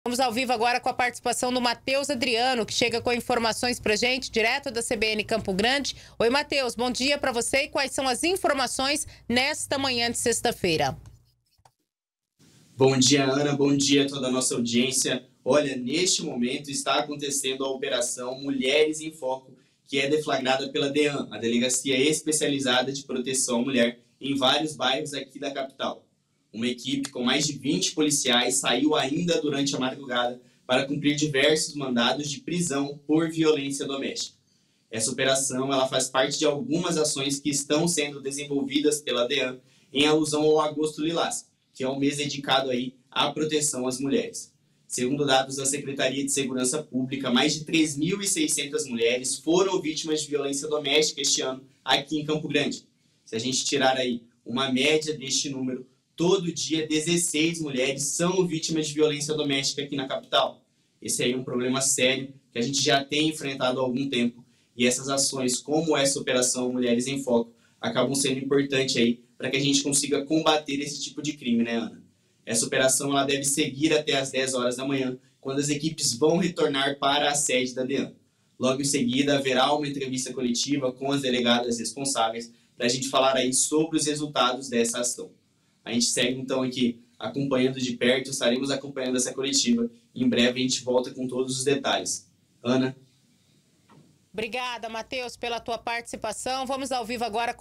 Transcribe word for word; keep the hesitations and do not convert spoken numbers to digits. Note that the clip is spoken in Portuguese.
Vamos ao vivo agora com a participação do Matheus Adriano, que chega com informações pra gente, direto da C B N Campo Grande. Oi, Matheus, bom dia para você e quais são as informações nesta manhã de sexta-feira? Bom dia, Ana, bom dia a toda a nossa audiência. Olha, neste momento está acontecendo a operação Mulheres em Foco, que é deflagrada pela DEAN, a Delegacia Especializada de Proteção à Mulher, em vários bairros aqui da capital. Uma equipe com mais de vinte policiais saiu ainda durante a madrugada para cumprir diversos mandados de prisão por violência doméstica. Essa operação ela faz parte de algumas ações que estão sendo desenvolvidas pela DEAN em alusão ao Agosto Lilás, que é um mês dedicado aí à proteção às mulheres. Segundo dados da Secretaria de Segurança Pública, mais de três mil e seiscentas mulheres foram vítimas de violência doméstica este ano aqui em Campo Grande. Se a gente tirar aí uma média deste número, todo dia dezesseis mulheres são vítimas de violência doméstica aqui na capital. Esse aí é um problema sério que a gente já tem enfrentado há algum tempo e essas ações, como essa operação Mulheres em Foco, acabam sendo importantes aí para que a gente consiga combater esse tipo de crime, né, Ana? Essa operação ela deve seguir até às dez horas da manhã, quando as equipes vão retornar para a sede da DEAN. Logo em seguida, haverá uma entrevista coletiva com as delegadas responsáveis para a gente falar aí sobre os resultados dessa ação. A gente segue então aqui acompanhando de perto, estaremos acompanhando essa coletiva e em breve a gente volta com todos os detalhes. Ana? Obrigada, Matheus, pela tua participação. Vamos ao vivo agora com